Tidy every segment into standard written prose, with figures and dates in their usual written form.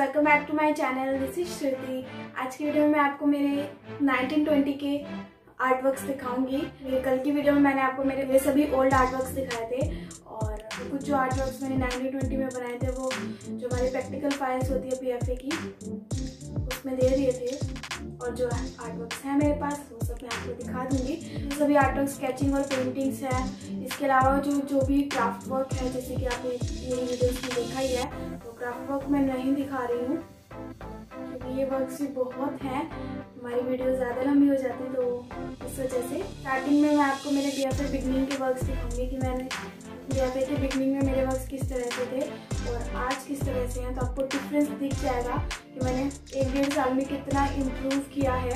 Welcome back to my channel. This is Shruti. आज की video में मैं आपको मेरे 1920 के आर्ट वर्क्स दिखाऊंगी। ये कल की वीडियो में मैंने आपको मेरे सभी ओल्ड आर्ट वर्क्स दिखाए थे और कुछ जो आर्ट वर्क्स मैंने 1920 में बनाए थे वो जो हमारी प्रैक्टिकल फाइल्स होती है PFA की उसमें दे दिए थे, और जो आर्ट वर्क्स हैं मेरे पास वो सब मैं आपको दिखा दूंगी। सभी आर्ट वर्क स्केचिंग और पेंटिंग्स हैं। इसके अलावा जो भी क्राफ्ट वर्क है, जैसे कि आपने मेरी वीडियोस में देखा ही है, तो क्राफ्ट वर्क मैं नहीं दिखा रही हूँ क्योंकि ये वर्क्स भी बहुत हैं, हमारी वीडियो ज़्यादा लंबी हो जाती है, तो इस वजह से स्टार्टिंग में मैं आपको मेरे BFA बिगनिंग के वर्क्स दिखाऊंगी कि मैंने BFA के बिगनिंग में मेरे वर्क्स किस तरह से थे और आज किस तरह से हैं। तो आपको डिफरेंस दिख जाएगा कि मैंने 1-1.5 साल में कितना इम्प्रूव किया है।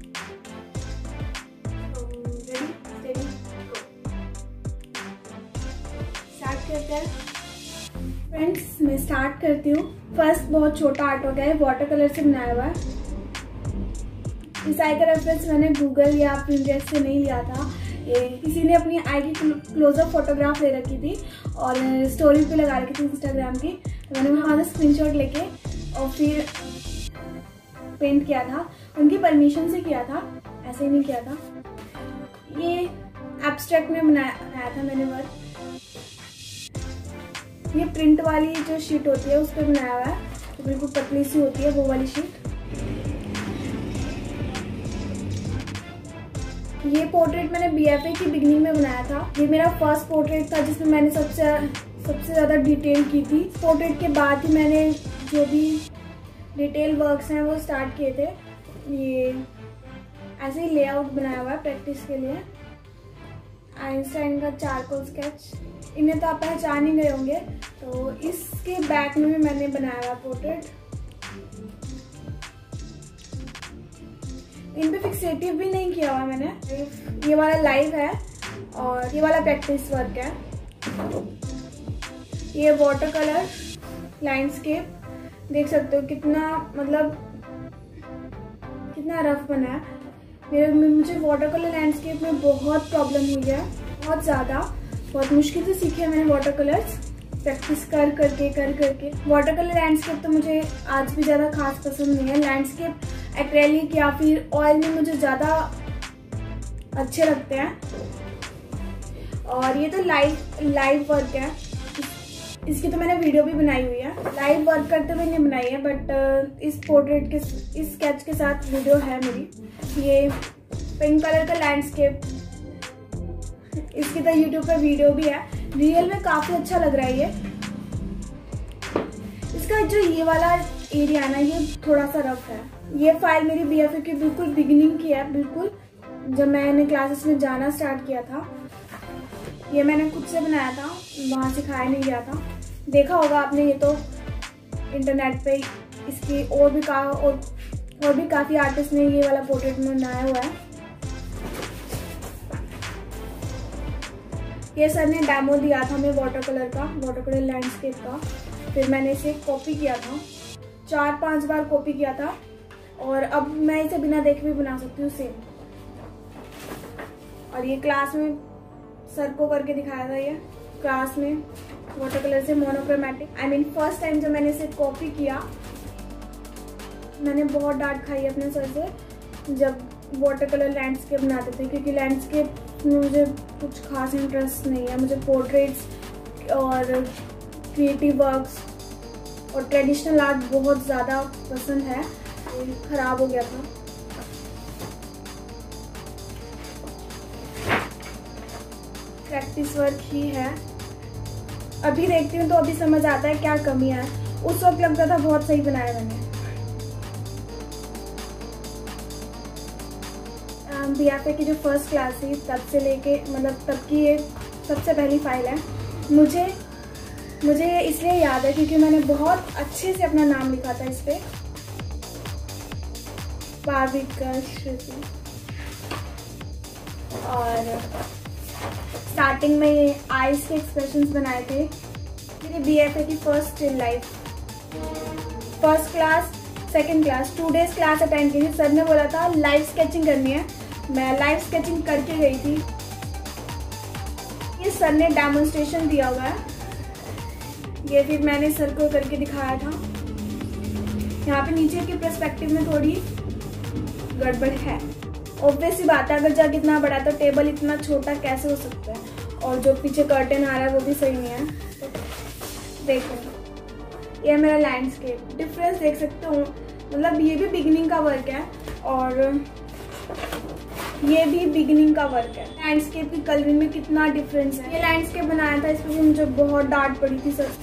स्टार्ट करते हैं फ्रेंड्स। मैं स्टार्ट करती हूँ। फर्स्ट बहुत छोटा आर्ट हो गया है, वाटर कलर से बनाया हुआ है। इस आई का रेफरेंस मैंने गूगल या पिंटरेस्ट से नहीं लिया था। ये किसी ने अपनी आई की क्लोजअप फोटोग्राफ ले रखी थी और स्टोरी पे लगा रखी थी इंस्टाग्राम की, तो मैंने वहाँ से स्क्रीनशॉट लेके और फिर पेंट किया था। उनकी परमिशन से किया था, ऐसे ही नहीं किया था। ये एब्स्ट्रैक्ट में बनाया था मैंने वर्क। ये प्रिंट वाली जो शीट होती है उस पर बनाया हुआ है, तो बिल्कुल पतली सी होती है वो वाली शीट। ये पोर्ट्रेट मैंने BFA की बिगनिंग में बनाया था। ये मेरा फर्स्ट पोर्ट्रेट था जिसमें मैंने सबसे ज़्यादा डिटेल की थी। पोर्ट्रेट के बाद ही मैंने जो भी डिटेल वर्क्स हैं वो स्टार्ट किए थे। ये ऐसे ही लेआउट बनाया हुआ है प्रैक्टिस के लिए। आइंस्टाइन का चारकोल स्केच, इन्हें तो आप पहचान ही गए होंगे। तो इसके बैक में भी मैंने बनाया हुआ पोर्ट्रेट। इन पे फिक्सेटिव भी नहीं किया हुआ मैंने। ये वाला लाइव है और ये वाला प्रैक्टिस वर्क है। ये वाटर कलर लैंडस्केप, देख सकते हो कितना कितना रफ बना है। मुझे वाटर कलर लैंडस्केप में बहुत प्रॉब्लम हुई है, बहुत ज़्यादा, बहुत मुश्किल से सीखे हैं मैंने वाटर कलर्स, प्रैक्टिस कर करके। वाटर कलर लैंडस्केप तो मुझे आज भी ज़्यादा खास पसंद नहीं है। लैंडस्केप एक्रेलिक या फिर ऑयल में मुझे ज़्यादा अच्छे लगते हैं। और ये तो लाइव वर्क है, इसकी तो मैंने वीडियो भी बनाई हुई है। लाइव वर्क करते हुए नहीं बनाई है, बट इस पोर्ट्रेट के इस स्केच के साथ वीडियो है मेरी। ये पिंक कलर का लैंडस्केप, इसकी तो यूट्यूब पर वीडियो भी है। रियल में काफ़ी अच्छा लग रहा है ये। इसका जो ये वाला एरिया है ना, ये थोड़ा सा रफ है। ये फाइल मेरी BFA की बिल्कुल बिगिनिंग की है, बिल्कुल जब मैंने क्लासेस में जाना स्टार्ट किया था। ये मैंने खुद से बनाया था, वहाँ सिखाया नहीं गया था। देखा होगा आपने, ये तो इंटरनेट पे इसकी और भी काफ़ी आर्टिस्ट ने ये वाला पोर्ट्रेट में बनाया हुआ है। ये सर ने डेमो दिया था हमें वाटर कलर लैंडस्केप का। फिर मैंने इसे कॉपी किया था, 4-5 बार कॉपी किया था, और अब मैं इसे बिना देखे भी बना सकती हूँ सेम। और ये क्लास में सर को करके दिखाया था। ये क्लास में वाटर कलर से मोनोक्रोमैटिक, फर्स्ट टाइम जब मैंने इसे कॉपी किया मैंने बहुत डांट खाई अपने सर से जब वाटर कलर लैंडस्केप बनाते थे, क्योंकि लैंडस्केप में मुझे कुछ खास इंटरेस्ट नहीं है। मुझे पोर्ट्रेट्स और क्रिएटिव वर्क्स और ट्रेडिशनल आर्ट बहुत ज़्यादा पसंद है। खराब हो गया था। प्रैक्टिस वर्क ही है। अभी देखती हूँ तो अभी समझ आता है क्या कमियां है। उस वक्त लगता था बहुत सही बनाया मैंने। BFA की जो फर्स्ट क्लास थी तब से लेके तब की ये सबसे पहली फाइल है। मुझे इसलिए याद है क्योंकि मैंने बहुत अच्छे से अपना नाम लिखा था इस पे, पाविका श्रुति। और स्टार्टिंग में ये आइज के एक्सप्रेशंस बनाए थे। मेरी BFA की first still life, first class, second class, 2 days class attend की थी। सर ने बोला था लाइव स्केचिंग करनी है, मैं लाइव स्केचिंग करके गई थी। ये सर ने डेमोन्स्ट्रेशन दिया हुआ है, ये फिर मैंने सर को करके दिखाया था। यहाँ पे नीचे के पर्सपेक्टिव में थोड़ी गड़बड़ है। ऑब्वियस सी बात है, अगर जग इतना बड़ा तो टेबल इतना छोटा कैसे हो सकता है। और जो पीछे कर्टन आ रहा है वो भी सही नहीं है। तो देखो ये मेरा लैंडस्केप, डिफरेंस देख सकते हो, मतलब ये भी बिगिनिंग का वर्क है और ये भी बिगिनिंग का वर्क है। लैंडस्केप की कलरिंग में कितना डिफरेंस है। ये लैंडस्केप बनाया था, इसमें मुझे बहुत डांट पड़ी थी सर।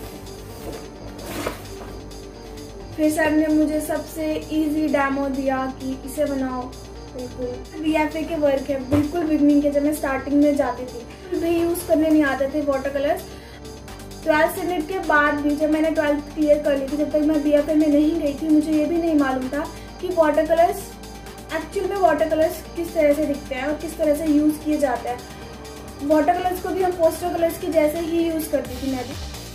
फिर सर ने मुझे सबसे इजी डेमो दिया कि इसे बनाओ। बिल्कुल VFA के वर्क है, बिल्कुल बिगनिंग के, जब मैं स्टार्टिंग में जाती थी भी यूज करने नहीं आते थे वाटर कलर्स। 12th यूनिट के बाद भी जब मैंने 12th क्लियर कर ली थी, जब तक मैं BFA में नहीं गई थी, मुझे ये भी नहीं मालूम था कि वाटर कलर्स एक्चुअल में वाटर कलर्स किस तरह से दिखते हैं और किस तरह से यूज किए जाते हैं। वाटर कलर्स को भी हम पोस्टर कलर्स के जैसे ही यूज करती थी मैं भी।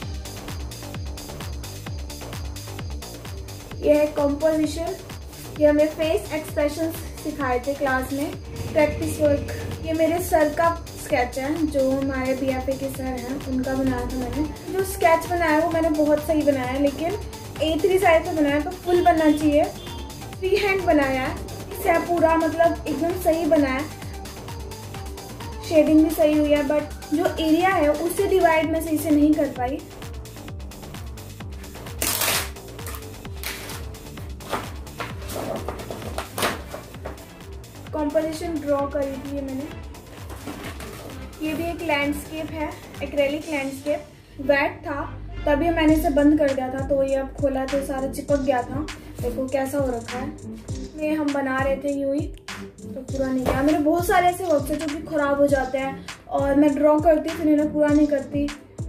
ये है कॉम्पोजिशन, ये हमें फेस एक्सप्रेशन सिखाए थे क्लास में। प्रैक्टिस वर्क, ये मेरे सर का स्केच है, जो हमारे BFA के सर हैं उनका बनाया था मैंने। जो स्केच बनाया वो मैंने बहुत सही बनाया है, लेकिन A3 साइज पे बनाया तो फुल बनना चाहिए। फ्री हैंड बनाया है, इससे पूरा मतलब एकदम सही बनाया है। शेडिंग भी सही हुई है, बट जो एरिया है उससे डिवाइड मैं सही से नहीं कर पाई। कॉम्पोजिशन ड्रॉ करी थी ये मैंने। ये भी एक लैंडस्केप है, एक्रेलिक लैंडस्केप। वेट था तभी मैंने इसे बंद कर दिया था, तो ये अब खोला तो सारा चिपक गया था। देखो कैसा हो रखा है। ये हम बना रहे थे यूं ही, तो पूरा नहीं गया। मेरे बहुत सारे ऐसे वर्क है जो कि खराब हो जाते हैं और मैं ड्रॉ करती फिर इन्हें पूरा नहीं करती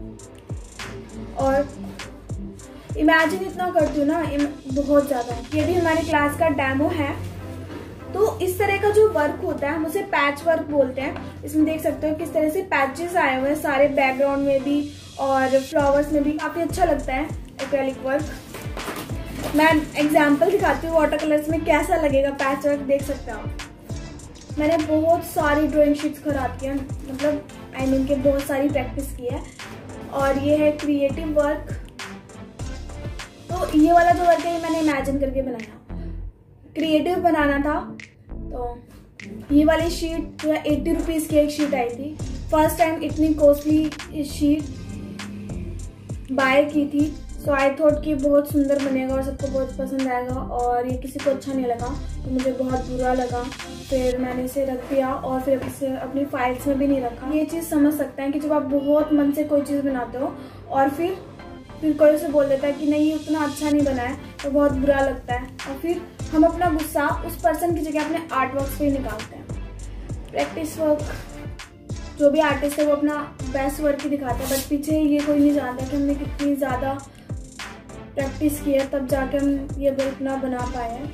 और इमेजिन इतना करती हूँ ना, बहुत ज़्यादा। ये भी हमारी क्लास का डेमो है। तो इस तरह का जो वर्क होता है हम उसे पैच वर्क बोलते हैं। इसमें देख सकते हो किस तरह से पैचेस आए हुए हैं सारे बैकग्राउंड में भी और फ्लावर्स में भी। काफ़ी अच्छा लगता है एक्रेलिक वर्क। मैं एग्जाम्पल दिखाती हूँ वाटर कलर्स में कैसा लगेगा पैच वर्क, देख सकते हो आप। मैंने बहुत सारी ड्राइंग शीट्स खराब की है, मतलब आई मीन के बहुत सारी प्रैक्टिस की है। और ये है क्रिएटिव वर्क। तो ये वाला जो वर्क है ये मैंने इमेजिन करके बनाया, क्रिएटिव बनाना था। तो ये वाली शीट जो है 80 रुपीज़ की एक शीट आई थी। फर्स्ट टाइम इतनी कॉस्टली शीट बाय की थी। सो आई थॉट कि बहुत सुंदर बनेगा और सबको बहुत पसंद आएगा, और ये किसी को अच्छा नहीं लगा तो मुझे बहुत बुरा लगा। फिर मैंने इसे रख दिया और फिर इसे अपनी फाइल्स में भी नहीं रखा। ये चीज़ समझ सकते हैं कि जब आप बहुत मन से कोई चीज़ बनाते हो और फिर कोई उसे बोल देता है कि नहीं ये उतना अच्छा नहीं बना है, तो बहुत बुरा लगता है। और फिर हम अपना गुस्सा उस पर्सन की जगह अपने आर्ट वर्क पे ही निकालते हैं। प्रैक्टिस वर्क, जो भी आर्टिस्ट है वो अपना बेस्ट वर्क ही दिखाता है, बट पीछे ये कोई नहीं जानता कि हमने कितनी ज़्यादा प्रैक्टिस की है, तब जाके हम ये वर्क ना बना पाए हैं।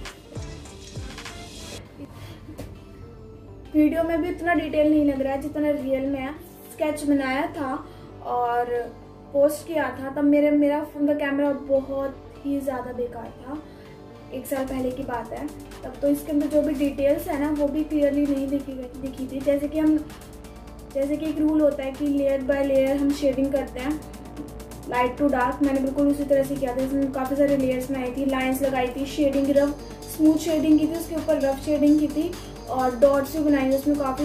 वीडियो में भी उतना डिटेल नहीं लग रहा है जितना रियल में है। स्केच बनाया था और पोस्ट किया था तब मेरा फोन का कैमरा बहुत ही ज़्यादा बेकार था। 1 साल पहले की बात है तब। तो इसके अंदर जो भी डिटेल्स है ना वो भी क्लियरली नहीं दिखी थी। जैसे कि एक रूल होता है कि लेयर बाय लेयर हम शेडिंग करते हैं, लाइट टू डार्क। मैंने बिल्कुल उसी तरह से किया था। इसमें काफ़ी सारे लेयर्स में आई थी, लाइन्स लगाई थी, शेडिंग रफ स्मूथ शेडिंग की थी, उसके ऊपर रफ शेडिंग की थी और डॉट्स भी बनाई थी। उसमें काफ़ी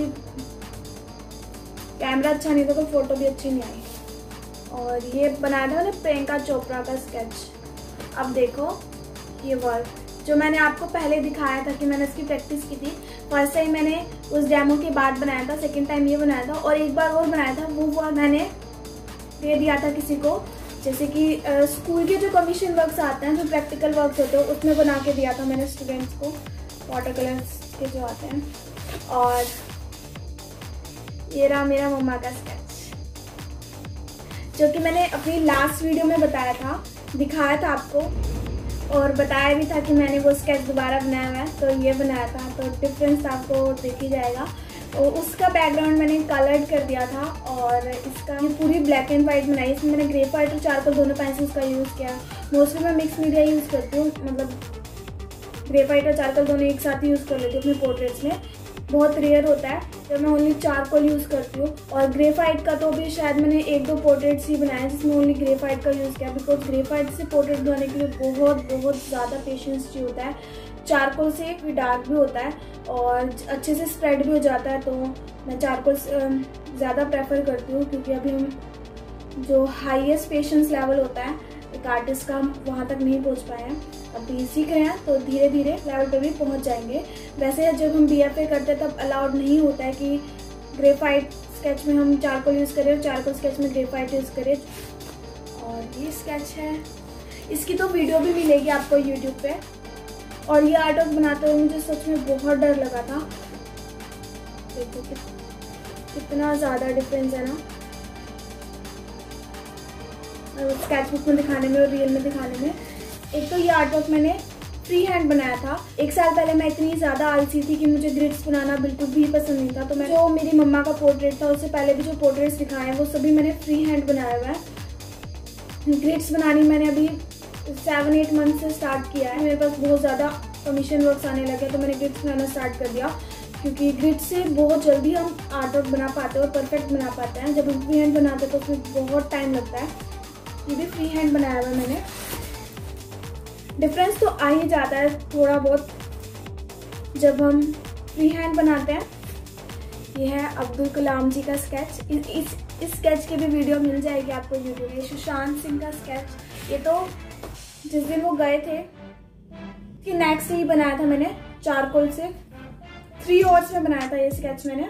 कैमरा अच्छा नहीं था तो फोटो भी अच्छी नहीं आई। और ये बनाया था मैंने प्रियंका चोपड़ा का स्केच। अब देखो ये वर्क जो मैंने आपको पहले दिखाया था कि मैंने इसकी प्रैक्टिस की थी। फर्स्ट टाइम मैंने उस डेमो के बाद बनाया था, सेकंड टाइम ये बनाया था और एक बार और बनाया था। वो मैंने दे दिया था किसी को, जैसे कि स्कूल के जो कमीशन वर्क्स आते हैं, जो प्रैक्टिकल वर्क्स होते हैं, उसमें बना के दिया था मैंने स्टूडेंट्स को, वाटर कलर्स के जो आते हैं। और ये रहा मेरा मम्मा का स्केच, जो कि मैंने अपनी लास्ट वीडियो में बताया था, दिखाया था आपको और बताया भी था कि मैंने वो स्केच दोबारा बनाया हुआ है। तो ये बनाया था, तो डिफरेंस आपको दिख ही जाएगा। और उसका बैकग्राउंड मैंने कलर्ड कर दिया था और इसका ये पूरी ब्लैक एंड वाइट बनाई। इसमें मैंने ग्रेफाइट और चारकोल दोनों पेंसिल्स का यूज़ किया। मोस्टली मैं मिक्स मीडिया यूज़ करती हूँ, मतलब ग्रेफाइट और चारकोल दोनों एक साथ ही यूज़ कर लेती हूँ अपने पोर्ट्रेट्स में। बहुत रेयर होता है, तो मैं ओनली चारकोल यूज़ करती हूँ। और ग्रेफाइट का तो भी शायद मैंने 1-2 पोर्ट्रेट्स ही बनाए जिसमें ओनली ग्रेफाइट का यूज़ किया, बिकॉज ग्रेफाइट से पोर्ट्रेट बनाने के लिए बहुत ज़्यादा पेशेंस चाहिए होता है। चारकोल से भी डार्क भी होता है और अच्छे से स्प्रेड भी हो जाता है, तो मैं चारकोल ज़्यादा प्रेफर करती हूँ, क्योंकि अभी हम जो हाईएस्ट पेशेंस लेवल होता है एक आर्टिस्ट का, हम वहाँ तक नहीं पहुँच पाए हैं। अभी सीख रहे हैं, तो धीरे धीरे लेवल पे भी पहुँच जाएंगे। वैसे जब हम BFA करते हैं तब अलाउड नहीं होता है कि ग्रेफाइट स्केच में हम चारकोल यूज़ करें और चारकोल स्केच में ग्रेफाइट यूज़ करें। और ये स्केच है, इसकी तो वीडियो भी मिलेगी आपको यूट्यूब पे। और ये आर्ट वर्क बनाते हुए मुझे सच में बहुत डर लगा था। देखो कितना ज़्यादा डिफरेंस है ना स्केच बुक में दिखाने में और रियल में दिखाने में। एक तो ये आर्ट वर्क मैंने फ्री हैंड बनाया था। 1 साल पहले मैं इतनी ज़्यादा आलसी थी कि मुझे ग्रिड्स बनाना बिल्कुल भी पसंद नहीं था, तो मैं जो मेरी मम्मा का पोर्ट्रेट था उससे पहले भी जो पोर्ट्रेट्स दिखाए हैं वो सभी मैंने फ्री हैंड बनाया हुआ है। ग्रिड्स बनानी मैंने अभी 7-8 मंथ से स्टार्ट किया है। मेरे पास बहुत ज़्यादा कमीशन वर्क्स आने लगे तो मैंने ग्रिड्स बनाना स्टार्ट कर दिया, क्योंकि ग्रिड से बहुत जल्दी हम आर्ट वर्क बना पाते हैं और परफेक्ट बना पाते हैं। जब हम फ्री हैंड बनाते हैं तो उसमें बहुत टाइम लगता है। ये भी फ्री हैंड बनाया हुआ है मैंने। डिफरेंस तो आ ही जाता है थोड़ा बहुत जब हम फ्री हैंड बनाते हैं। ये है अब्दुल कलाम जी का स्केच। इस स्केच की भी वीडियो मिल जाएगी आपको यूट्यूब पे। सुशांत सिंह का स्केच, ये तो जिस दिन वो गए थे कि नेक्स्ट ही बनाया था मैंने चारकोल से। 3 आवर्स में बनाया था ये स्केच मैंने।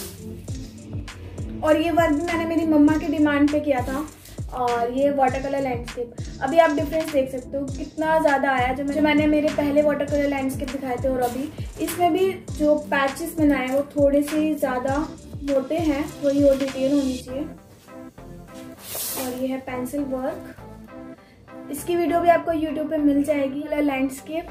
और ये वर्क भी मैंने मेरी मम्मा की डिमांड पे किया था। और ये वाटर कलर लैंडस्केप, अभी आप डिफरेंस देख सकते हो कितना ज़्यादा आया जो मैंने मेरे पहले वाटर कलर लैंडस्केप दिखाए थे और अभी। इसमें भी जो पैचेस बनाए वो थोड़े से ज़्यादा मोटे हैं, थोड़ी और डिटेल होनी चाहिए। और ये है पेंसिल वर्क, इसकी वीडियो भी आपको यूट्यूब पे मिल जाएगी। लैंडस्केप,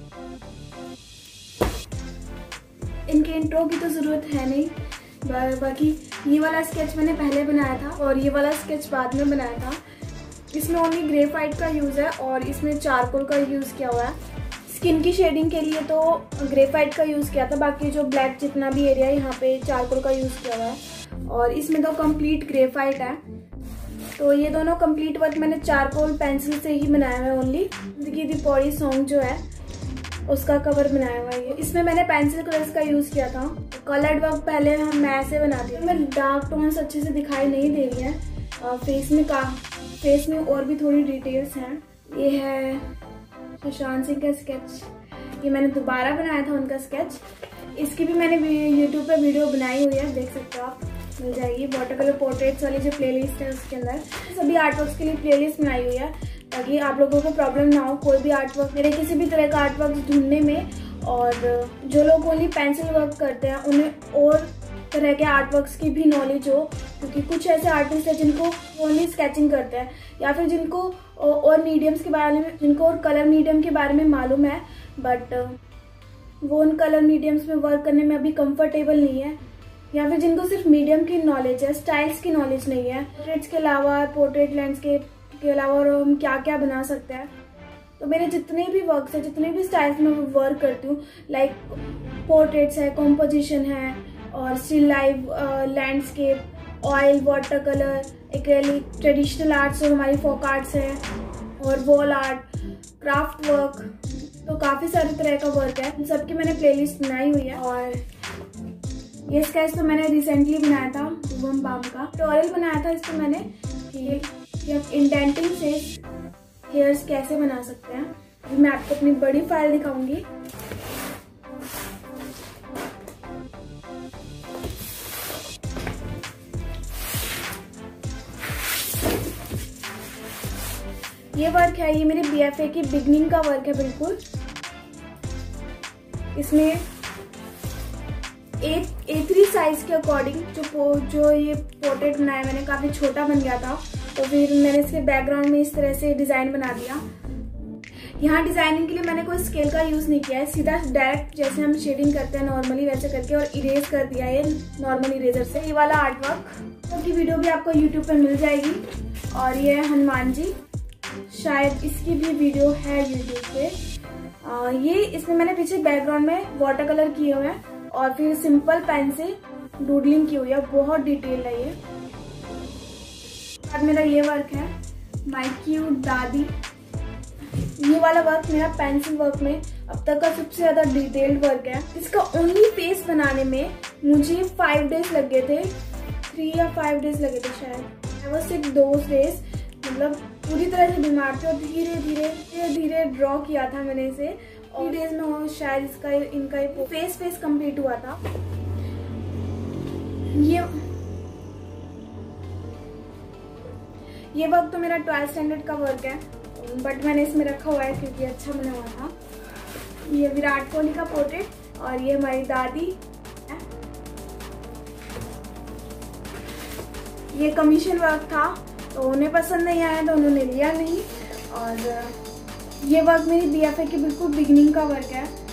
इनके इंट्रो की तो ज़रूरत है नहीं। बाकी ये वाला स्केच मैंने पहले बनाया था और ये वाला स्केच बाद में बनाया था। इसमें ओनली ग्रेफाइट का यूज़ है और इसमें चारकोल का यूज़ किया हुआ है। स्किन की शेडिंग के लिए तो ग्रेफाइट का यूज़ किया था, बाकी जो ब्लैक जितना भी एरिया है यहाँ पे चारकोल का यूज़ किया हुआ है। और इसमें तो कंप्लीट ग्रेफाइट है। तो ये दोनों कंप्लीट वर्क मैंने चारकोल पेंसिल से ही बनाया हुआ है। ओनली जिंदगी दी पौड़ी सॉन्ग जो है उसका कवर बनाया हुआ है। इसमें मैंने पेंसिल कलर्स का यूज़ किया था। कलर्ड वर्क पहले मैं ऐसे बनाती हूँ। मैं डार्क टोन्स अच्छे से दिखाई नहीं दे रही है। फेस में और भी थोड़ी डिटेल्स हैं। ये है सुशांत सिंह का स्केच, ये मैंने दोबारा बनाया था उनका स्केच। इसकी भी मैंने यूट्यूब पे वीडियो बनाई हुई है, देख सकते हो आप, मिल जाएगी। वाटर कलर पोर्ट्रेट्स वाली जो प्लेलिस्ट है उसके अंदर सभी आर्टवर्क्स के लिए प्लेलिस्ट बनाई हुई है, ताकि आप लोगों को प्रॉब्लम ना हो कोई भी आर्टवर्क, मेरे किसी भी तरह का आर्टवर्क ढूंढने में। और जो लोग ओनली पेंसिल वर्क करते हैं उन्हें और तरह के आर्टवर्क्स की भी नॉलेज हो, क्योंकि कुछ ऐसे आर्टिस्ट हैं जिनको ओनली स्केचिंग करते हैं या फिर जिनको और मीडियम्स के बारे में, जिनको और कलर मीडियम के बारे में मालूम है, बट वो उन कलर मीडियम्स में वर्क करने में अभी कंफर्टेबल नहीं है, या फिर जिनको सिर्फ मीडियम की नॉलेज है, स्टाइल्स की नॉलेज नहीं है। पोर्ट्रेट्स के अलावा, पोर्ट्रेट लैंडस्केप के अलावा और हम क्या क्या बना सकते हैं। तो मेरे जितने भी वर्क्स है, जितने भी स्टाइल्स में वर्क करती हूँ, लाइक पोर्ट्रेट्स है, कॉम्पोजिशन है और still live, landscape, oil, water colour, acrylic, traditional arts जो हमारी फोक आर्ट्स है, और वॉल आर्ट, क्राफ्ट वर्क, तो काफ़ी सारे तरह का वर्क है। सबकी मैंने प्लेलिस्ट बनाई हुई है। और ये स्केच तो मैंने रिसेंटली बनाया था, शुभम बाम का ट्यूटोरियल बनाया था इस पर मैंने, कि आप इंडेंटिंग से हेयर्स कैसे बना सकते हैं। अभी मैं आपको अपनी बड़ी फाइल दिखाऊंगी। ये वर्क है, ये मेरे BFA की बिगनिंग का वर्क है बिल्कुल। इसमें A3 साइज के अकॉर्डिंग जो ये पोर्ट्रेट बनाया मैंने, काफी छोटा बन गया था, तो फिर मैंने इसके बैकग्राउंड में इस तरह से डिजाइन बना दिया। यहाँ डिजाइनिंग के लिए मैंने कोई स्केल का यूज नहीं किया है, सीधा डायरेक्ट जैसे हम शेडिंग करते हैं नॉर्मली वैसे करके और इरेज कर दिया है नॉर्मल इरेजर से। ये वाला आर्ट वर्क की वीडियो भी आपको यूट्यूब पे मिल जाएगी। और ये है हनुमान जी, शायद इसकी भी वीडियो है यूट्यूब पे। ये इसमें मैंने पीछे बैकग्राउंड में वाटर कलर किए हुए हैं और फिर सिंपल पेन से डूडलिंग की हुई है, बहुत डिटेल है ये। अब मेरा ये वर्क है माय क्यूट दादी। ये वाला वर्क मेरा पेंसिल वर्क में अब तक का सबसे ज्यादा डिटेल्ड वर्क है। इसका ओनली फेस बनाने में मुझे 5 डेज लगे थे, 3 या 5 डेज लगे थे शायद। I was sick those days, मतलब पूरी तरह से बीमार थे और धीरे धीरे ड्रॉ किया था मैंने इसे। और 3 डेज में शायद इनका फेस कंप्लीट हुआ था। ये वर्क तो मेरा 12th स्टैंडर्ड का वर्क है, बट मैंने इसमें रखा हुआ है क्योंकि अच्छा बना हुआ था। ये विराट कोहली का पोर्ट्रेट और ये हमारी दादी है। ये कमीशन वर्क था तो उन्हें पसंद नहीं आया तो उन्होंने लिया नहीं। और ये वर्क मेरी BFA की बिल्कुल बिगनिंग का वर्क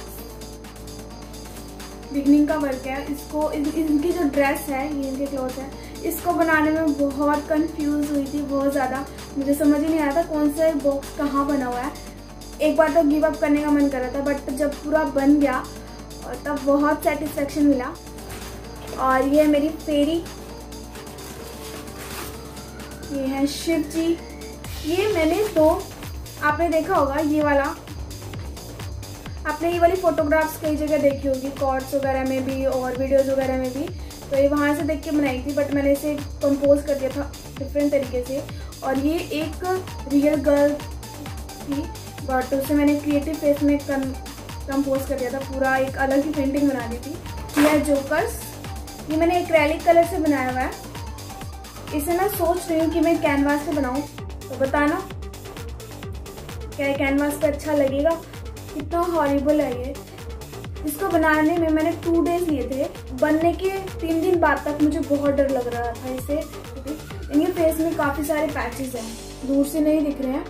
है। इसको इनकी जो ड्रेस है, ये इनके क्लॉथ है, इसको बनाने में बहुत कंफ्यूज हुई थी, बहुत ज़्यादा। मुझे समझ ही नहीं आया था कौन सा बॉक्स कहाँ बना हुआ है। एक बार तो गिव अप करने का मन कर रहा था, बट जब पूरा बन गया और तब बहुत सेटिस्फेक्शन मिला। और ये मेरी फेरी, ये है शिव जी। ये मैंने तो आपने देखा होगा, ये वाली फोटोग्राफ्स कई जगह देखी होगी, कॉर्ड्स वगैरह में भी और वीडियोस वगैरह में भी। तो ये वहाँ से देख के बनाई थी, बट मैंने इसे कंपोज कर दिया था डिफरेंट तरीके से। और ये एक रियल गर्ल थी, बट उसे मैंने क्रिएटिव फेस में कंपोज कर दिया था, पूरा एक अलग ही पेंटिंग बना दी थी। ये है जोकर्स, ये मैंने एक्रेलिक कलर से बनाया हुआ है। इसे मैं सोच रही हूँ कि मैं कैनवास पे बनाऊँ, तो बताना क्या कैनवास पे अच्छा लगेगा। कितना हॉरिबल है ये। इसको बनाने में मैंने 2 डेज लिए थे। बनने के 3 दिन बाद तक मुझे बहुत डर लग रहा था इसे। इनके फेस में काफ़ी सारे पैचेस हैं, दूर से नहीं दिख रहे हैं,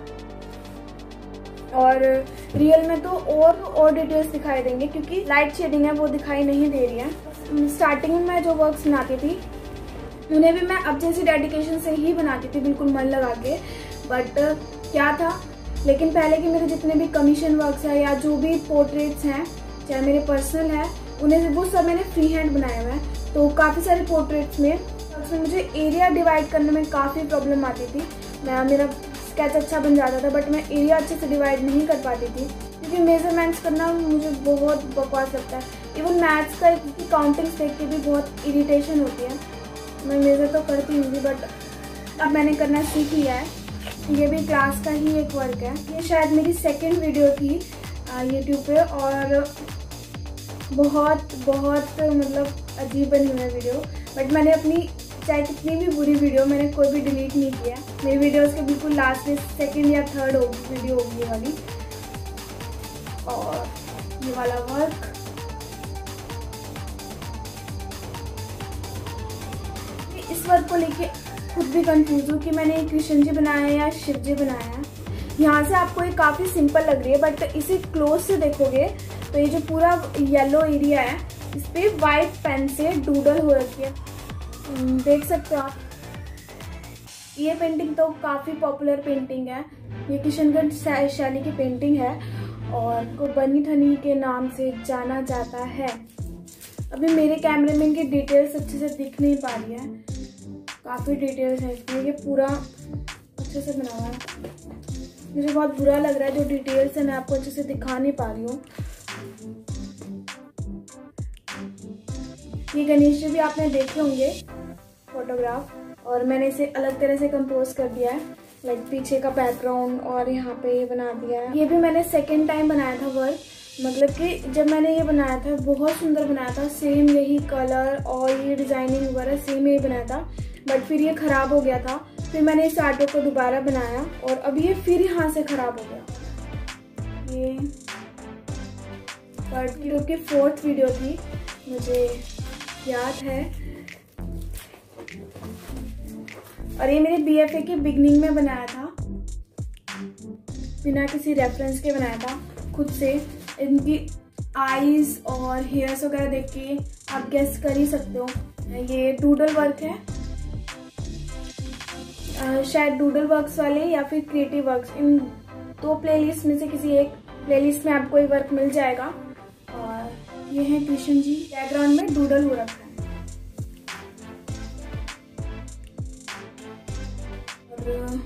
और रियल में तो और डिटेल्स दिखाई देंगे क्योंकि लाइट शेडिंग है वो दिखाई नहीं दे रही है। स्टार्टिंग में मैं जो वर्क्स बनाती थी उन्हें भी मैं अब जैसी डेडिकेशन से ही बनाती थी, बिल्कुल मन लगा के। बट क्या था, लेकिन पहले के मेरे जितने भी कमीशन वर्क्स हैं या जो भी पोर्ट्रेट्स हैं, चाहे मेरे पर्सनल है, उन्हें वो सब मैंने फ्री हैंड बनाया हुआ है। तो काफ़ी सारे पोर्ट्रेट्स में मुझे एरिया डिवाइड करने में काफ़ी प्रॉब्लम आती थी। मेरा स्केच अच्छा बन जाता था, बट मैं एरिया अच्छे से डिवाइड नहीं कर पाती थी क्योंकि मेजरमेंट्स करना मुझे बहुत बकवास लगता है। इवन मैथ्स का काउंटिंग्स देख के भी बहुत इरिटेशन होती है। मैं मेजर तो करती हूँ, बट अब मैंने करना सीख लिया है। ये भी क्लास का ही एक वर्क है। ये शायद मेरी 2nd वीडियो थी यूट्यूब पे, और बहुत मतलब अजीब बनी हुई है वीडियो। बट मैंने अपनी चाहे कितनी भी बुरी वीडियो, मैंने कोई भी डिलीट नहीं किया। मेरी वीडियोस के बिल्कुल लास्ट में 2nd या 3rd वीडियो होगी ये वाली। और ये वाला वर्क, इस वर्क को लेके खुद भी कंफ्यूज हूँ कि मैंने कृष्ण जी बनाया है या शिव जी बनाया है। यहाँ से आपको ये काफ़ी सिंपल लग रही है, बट इसे क्लोज से देखोगे तो ये जो पूरा येलो एरिया है, इस पर वाइट पेन से डूडल हो रखी है, देख सकते हो आप। ये पेंटिंग तो काफ़ी पॉपुलर पेंटिंग है, ये किशनगढ़ शैली की पेंटिंग है और को बनी ठनी के नाम से जाना जाता है। अभी मेरे कैमरे में इनकी डिटेल्स अच्छे से दिख नहीं पा रही है, काफ़ी डिटेल्स है इसमें। ये पूरा अच्छे से बना हुआ है, मुझे बहुत बुरा लग रहा है जो डिटेल्स है मैं आपको अच्छे से दिखा नहीं पा रही हूँ। ये गणेश जी भी आपने देखे होंगे फोटोग्राफ, और मैंने इसे अलग तरह से कंपोज कर दिया है, लाइक पीछे का बैकग्राउंड और यहाँ पे ये बना दिया है। ये भी मैंने 2nd टाइम बनाया था वर्क, मतलब कि जब मैंने ये बनाया था बहुत सुंदर बनाया था, सेम यही कलर और ये डिजाइनिंग वगैरह सेम यही बनाया था। बट फिर ये खराब हो गया था, फिर मैंने इस आर्टवर्क को दोबारा बनाया और अब ये फिर यहाँ से खराब हो गया। ये पार्ट की 4th वीडियो थी, मुझे याद है। और ये मेरे BFA के बिगनिंग में बनाया था, बिना किसी रेफरेंस के बनाया था, खुद से। इनकी आईज और हेयर्स वगैरह देख के आप गेस कर ही सकते हो। ये डूडल वर्क है, शायद डूडल वर्क्स वाले या फिर क्रिएटिव वर्क्स, इन 2 प्लेलिस्ट में से किसी एक प्लेलिस्ट में आपको ये वर्क मिल जाएगा। और ये है कृष्ण जी, बैकग्राउंड में डूडल हो रखा है। और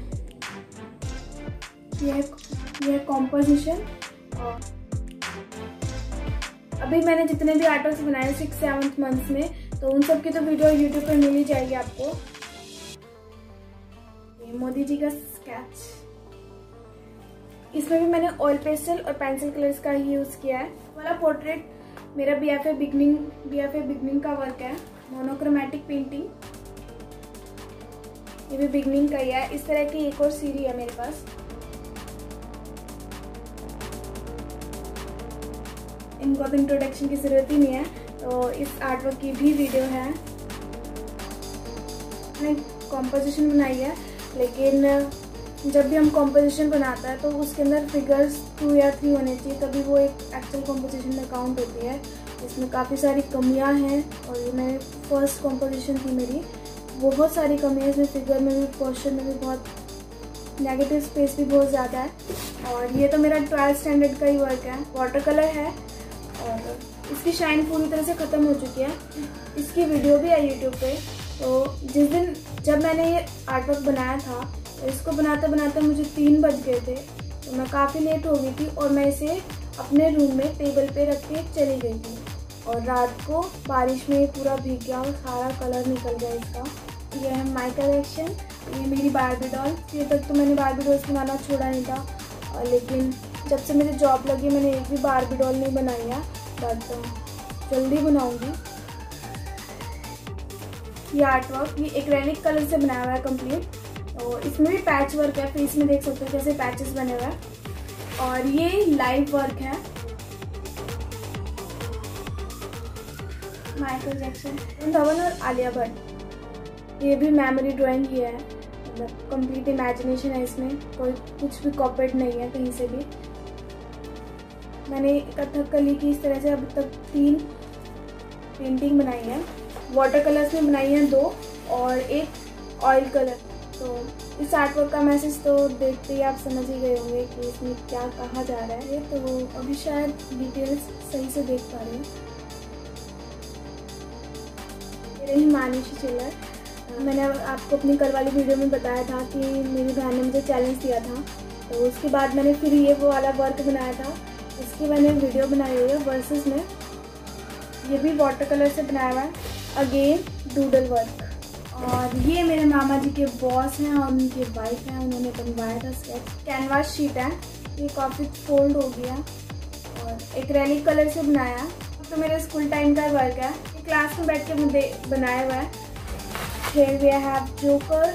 ये कॉम्पोजिशन। और अभी मैंने जितने भी आर्टवर्क्स बनाए 6-7 मंथ्स में, तो उन सब की तो वीडियो यूट्यूब पर मिल ही जाएगी आपको। ये मोदी जी का स्केच, इसमें भी मैंने ऑयल पेस्टल और पेंसिल कलर्स का ही यूज किया है। वाला पोर्ट्रेट मेरा बीएफए बिगनिंग का वर्क है, मोनोक्रोमैटिक पेंटिंग। ये भी बिगनिंग का ही है। इस तरह की एक और सीरीज है मेरे पास। इनको अब इंट्रोडक्शन की जरूरत ही नहीं है, तो इस आर्टवर्क की भी वीडियो है। मैंने कॉम्पोजिशन बनाई है, लेकिन जब भी हम कॉम्पोजिशन बनाता है तो उसके अंदर फिगर्स 2 या 3 होने चाहिए, तभी वो एक एक्चुअल कॉम्पोजिशन में काउंट होती है। इसमें काफ़ी सारी कमियां हैं, और ये मेरी फर्स्ट कॉम्पोजिशन थी मेरी। बहुत सारी कमियां इसमें, फिगर में भी, पोस्चर में भी बहुत, नेगेटिव स्पेस भी बहुत ज़्यादा है। और ये तो मेरा 12th स्टैंडर्ड का ही वर्क है। वाटर कलर है और इसकी शाइन पूरी तरह से ख़त्म हो चुकी है। इसकी वीडियो भी है यूट्यूब पे। तो जिस दिन जब मैंने ये आर्टवर्क बनाया था, तो इसको बनाते बनाते मुझे 3 बज गए थे, तो मैं काफ़ी लेट हो गई थी, और मैं इसे अपने रूम में टेबल पे रख के चली गई थी। और रात को बारिश में पूरा भीग गया और सारा कलर निकल गया इसका। यह है माय कलेक्शन। ये मेरी बारबी डॉल। ये तक तो मैंने बारबी डॉल्स बनाना छोड़ा नहीं था, लेकिन जब से मेरी जॉब लगी मैंने एक भी बारबी डॉल नहीं बनाई है, बट जल्दी बनाऊंगी। ये आर्टवर्क ये एक्रेलिक कलर से बनाया हुआ है कंप्लीट। तो इसमें भी पैच वर्क है, फेस में देख सकते हो कैसे पैचेस बने हुए हैं। और ये लाइव वर्क है। माइकल जैक्सन, धवन और आलिया भट्ट। ये भी मेमोरी ड्राइंग ही है, मतलब कंप्लीट इमेजिनेशन है इसमें, कोई कुछ भी कॉपीड नहीं है कहीं से भी। मैंने कथकली की इस तरह से अब तक 3 पेंटिंग बनाई है। वाटर कलर्स में बनाई है 2 और एक ऑयल कलर। तो इस आर्टवर्क का मैसेज तो देखते ही आप समझ ही गए होंगे कि इसमें क्या कहा जा रहा है। तो अभी शायद डिटेल्स सही से देख पा रहे हैं। ये रही मानिशी चिल्लर। मैंने आपको अपनी कल वाली वीडियो में बताया था कि मेरी बहन ने मुझे चैलेंज दिया था, तो उसके बाद मैंने फिर ये वो वाला वर्क बनाया था। इसकी मैंने वीडियो बनाई हुई है वर्सेस में। ये भी वाटर कलर से बनाया हुआ है, अगेन डूडल वर्क। और ये मेरे मामा जी के बॉस हैं और उनकी वाइफ हैं, उन्होंने बनवाया था स्केच। कैनवास शीट है, ये काफ़ी फोल्ड हो गया, और एक्रेलिक कलर से बनाया। तो मेरे स्कूल टाइम का वर्क है, ये क्लास में बैठ के मुझे बनाया हुआ है। Here we have joker.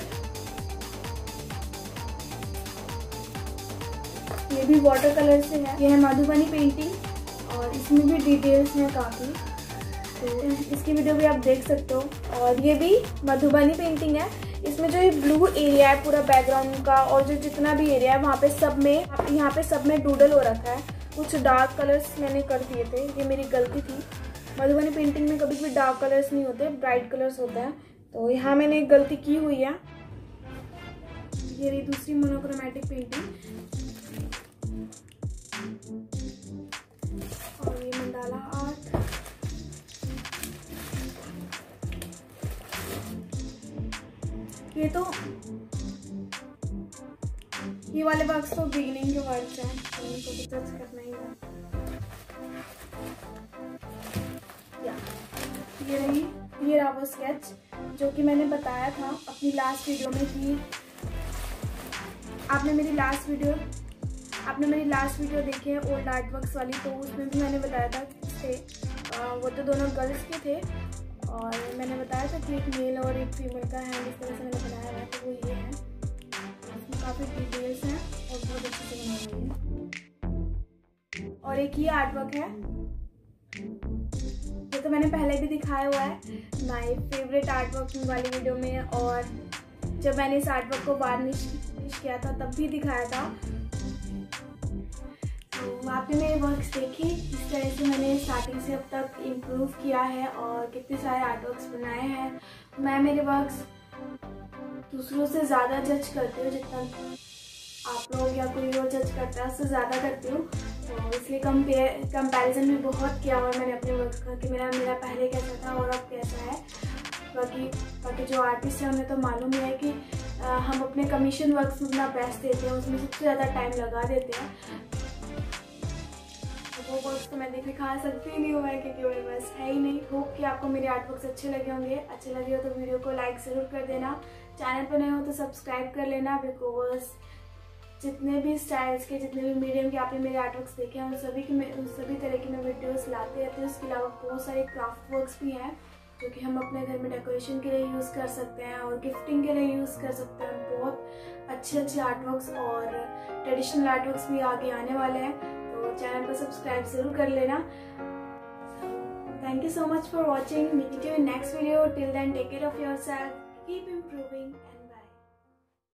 ये भी वाटर कलर से है। ये है मधुबनी पेंटिंग, और इसमें भी डिटेल्स हैं काफ़ी, तो इसकी वीडियो भी आप देख सकते हो। और ये भी मधुबनी पेंटिंग है। इसमें जो ये ब्लू एरिया है पूरा बैकग्राउंड का, और जो जितना भी एरिया है वहाँ पे सब में, यहाँ पे सब में डूडल हो रखा है। कुछ डार्क कलर्स मैंने कर दिए थे, ये मेरी गलती थी। मधुबनी पेंटिंग में कभी भी डार्क कलर्स नहीं होते, ब्राइट कलर्स होते हैं, तो यहाँ मैंने एक गलती की हुई है। ये रही दूसरी मोनोक्रोमैटिक पेंटिंग, और ये मंडाला आर्ट। ये वाले वर्क्स तो बिगिनिंग के वर्क्स हैं, तो इनको भी टच करना ही है। ये रहा वो स्केच जो कि मैंने बताया था अपनी लास्ट वीडियो में कि आपने मेरी लास्ट वीडियो देखी है ओल्ड आर्टवर्क्स वाली, तो उसमें भी मैंने बताया था कि वो तो दोनों गर्ल्स के थे, और मैंने बताया था कि एक मेल और एक फीमेल का हैंड इस तरह से मैंने बनाया हुआ है, तो वो ये है। इसमें काफ़ी डिटेल्स हैं और बहुत अच्छे से बनाई हुई है। और एक ये आर्टवर्क है, ये तो मैंने पहले भी दिखाया हुआ है माय फेवरेट आर्टवर्क वाली वीडियो में, और जब मैंने इस आर्टवर्क को वार्निश किया था तब भी दिखाया था। तो आपने मेरे वर्क्स देखे, इस तरह से मैंने स्टार्टिंग से अब तक इम्प्रूव किया है और कितने सारे आर्टवर्क्स बनाए हैं। मैं मेरे वर्क्स दूसरों से ज़्यादा जज करती हूँ, जितना आप लोग या कोई और जज करता है उससे ज़्यादा करती हूँ। तो इसलिए कंपैरिजन भी बहुत किया हुआ मैंने अपने वर्क का कि मेरा पहले कैसा था और अब कैसा है। बाकी जो आर्टिस्ट हैं उन्हें तो मालूम ही है कि हम अपने कमीशन वर्क्स में अपना बेस्ट देते हैं, उसमें सबसे ज़्यादा टाइम लगा देते हैं। तो वो वर्क्स तो मैं दिखा सकती ही नहीं हुआ है क्योंकि मेरे पास है ही नहीं। होप कि आपको मेरे आर्ट वर्क्स अच्छे लगे होंगे। अच्छे लगे हो तो वीडियो को लाइक ज़रूर कर देना, चैनल पर नए हो तो सब्सक्राइब कर लेना, बिकॉज जितने भी स्टाइल्स के, जितने भी मीडियम के आपने मेरे आर्ट वर्क्स देखे हैं उन सभी तरह की मैं वीडियोस लाते रहती हूँ। उसके अलावा बहुत सारे क्राफ्ट वर्क्स भी हैं जो कि हम अपने घर में डेकोरेशन के लिए यूज़ कर सकते हैं और गिफ्टिंग के लिए यूज़ कर सकते हैं। बहुत अच्छे आर्ट वर्क्स और ट्रेडिशनल आर्ट वर्क्स भी आगे आने वाले हैं, तो चैनल पर सब्सक्राइब ज़रूर कर लेना। Thank you so much for watching. Meet you in next video. Till then, take care of yourself. Keep improving.